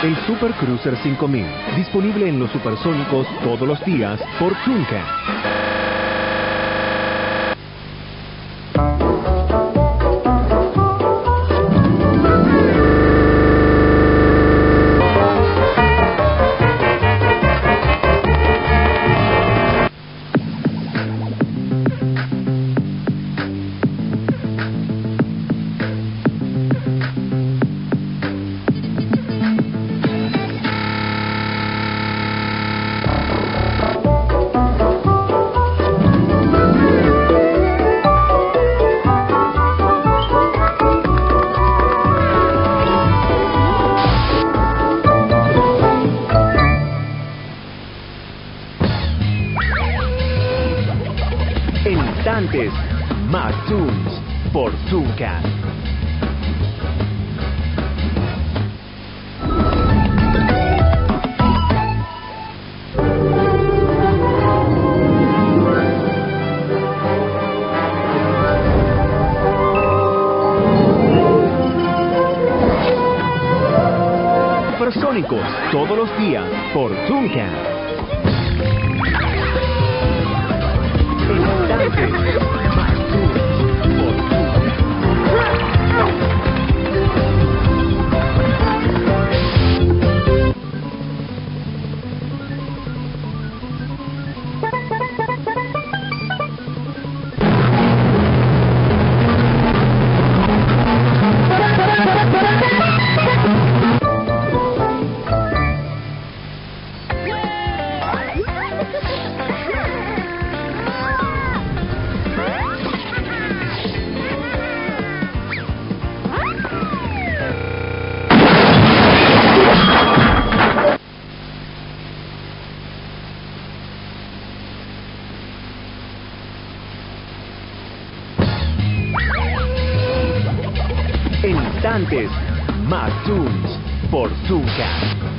El Super Cruiser 5000, disponible en los supersónicos todos los días por Tooncast. En instantes, más Tunes por Tooncast. Supersónicos todos los días por Tooncast. En instantes, más Tunes por Tooncast.